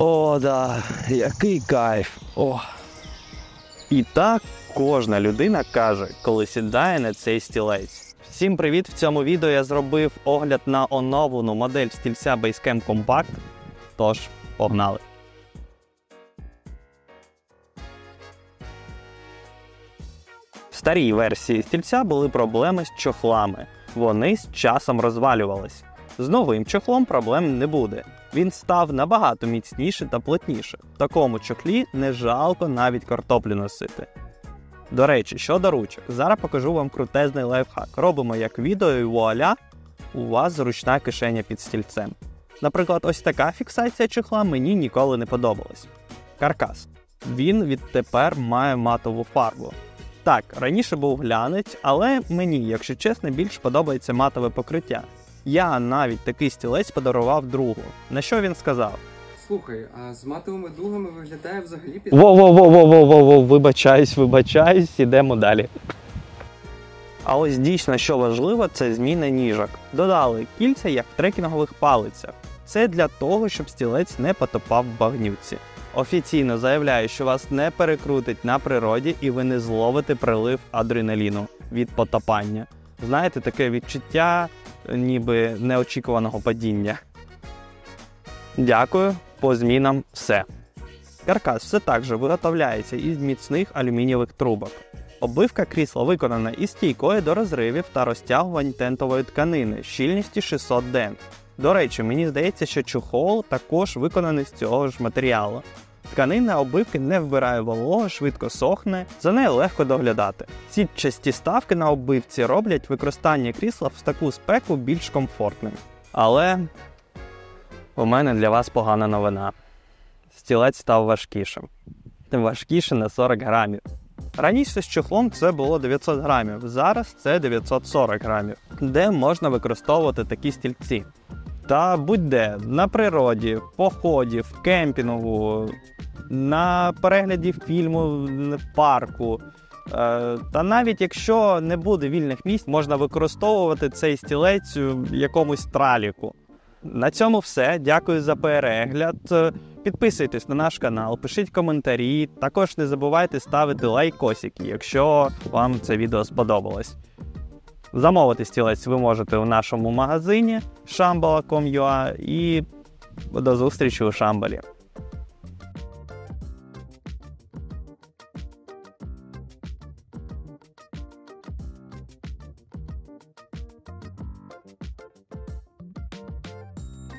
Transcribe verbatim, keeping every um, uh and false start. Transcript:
О, да, який кайф. О. І так кожна людина каже, коли сідає на цей стілець. Всім привіт! В цьому відео я зробив огляд на оновлену модель стільця Basecamp Compact. Тож, погнали! В старій версії стільця були проблеми з чохлами. Вони з часом розвалювались. З новим чохлом проблем не буде. Він став набагато міцніше та плотніше. В такому чохлі не жалко навіть картоплю носити. До речі, щодо ручок, зараз покажу вам крутезний лайфхак. Робимо як відео і вуаля, у вас зручна кишеня під стільцем. Наприклад, ось така фіксація чохла мені ніколи не подобалась. Каркас. Він відтепер має матову фарбу. Так, раніше був глянець, але мені, якщо чесно, більш подобається матове покриття. Я навіть такий стілець подарував другу. На що він сказав? Слухай, а з матовими дугами виглядає взагалі під... Воу-воу-воу-воу-воу-воу, вибачаюсь, вибачаюсь, ідемо далі. А ось дійсно, що важливо, це зміна ніжок. Додали кільця, як в трекінгових палицях. Це для того, щоб стілець не потопав в багнюці. Офіційно заявляю, що вас не перекрутить на природі і ви не зловите прилив адреналіну від потопання. Знаєте, таке відчуття, ніби неочікуваного падіння. Дякую, по змінам все. Каркас все так же виготовляється із міцних алюмінієвих трубок. Оббивка крісла виконана із стійкою до розривів та розтягувань тентової тканини щільністю шістсот ден. До речі, мені здається, що чохол також виконаний з цього ж матеріалу. Тканина оббивки не вбирає вологу, швидко сохне, за нею легко доглядати. Сітчасті ставки на оббивці роблять використання крісла в таку спеку більш комфортним. Але у мене для вас погана новина. Стілець став важкішим. Важкіше на сорок грамів. Раніше з чохлом це було дев'ятсот грамів, зараз це дев'ятсот сорок грамів. Де можна використовувати такі стільці? Та будь-де, на природі, в поході, в кемпінгу, на перегляді фільму в парку. Та навіть якщо не буде вільних місць, можна використовувати цей стілець в якомусь траліку. На цьому все. Дякую за перегляд. Підписуйтесь на наш канал, пишіть коментарі. Також не забувайте ставити лайкосики, якщо вам це відео сподобалось. Замовити стілець ви можете у нашому магазині шамбала крапка ком крапка ю а і до зустрічі у Шамбалі.